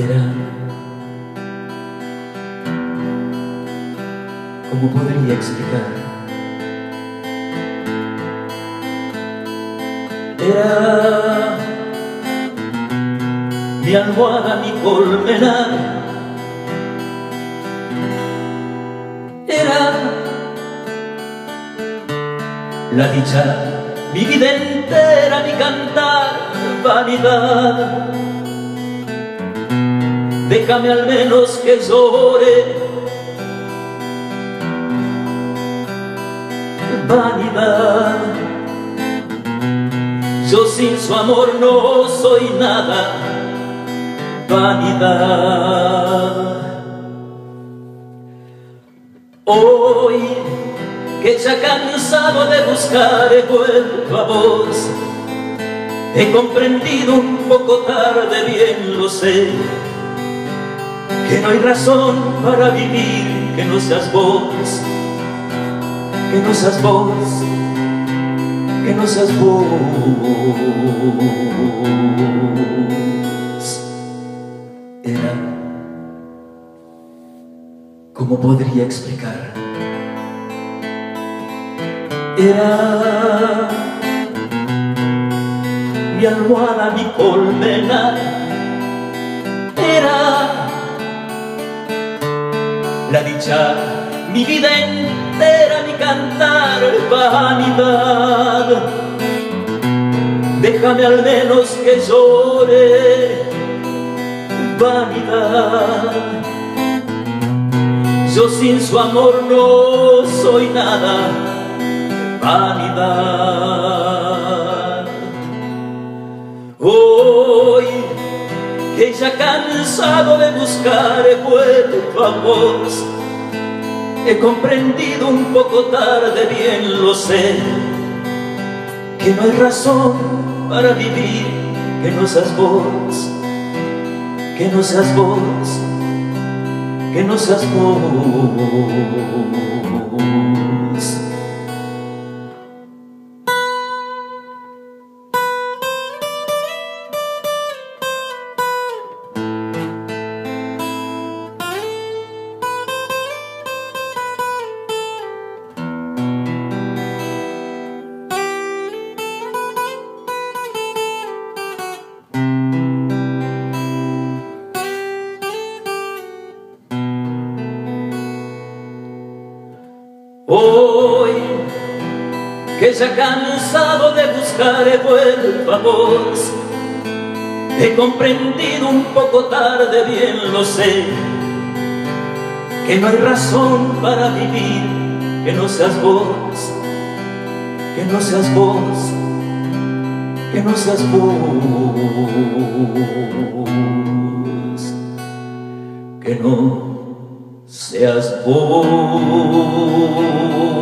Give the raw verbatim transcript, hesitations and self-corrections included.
Era, ¿cómo podría explicar? Era mi almohada, mi colmenar. Era la dicha, mi vida entera, mi cantar, vanidad. Déjame al menos que llore, vanidad. Yo sin su amor no soy nada, vanidad. Hoy que ya cansado de buscar he vuelto a vos, he comprendido un poco tarde, bien lo sé, que no hay razón para vivir que no seas vos, que no seas vos, que no seas vos. Era, ¿cómo podría explicar? Era mi almohada, mi colmena. Era la dicha, mi vida entera, mi cantar, vanidad. Déjame al menos que llore, vanidad. Yo sin su amor no soy nada, vanidad. Hoy que ya cansado de buscar he vuelto a vos, he comprendido un poco tarde, bien lo sé, que no hay razón para vivir que no seas vos, que no seas vos, que no seas vos. Hoy que ya cansado de buscar he vuelto a vos, he comprendido un poco tarde, bien lo sé, que no hay razón para vivir que no seas vos, que no seas vos, que no seas vos, que no seas vos.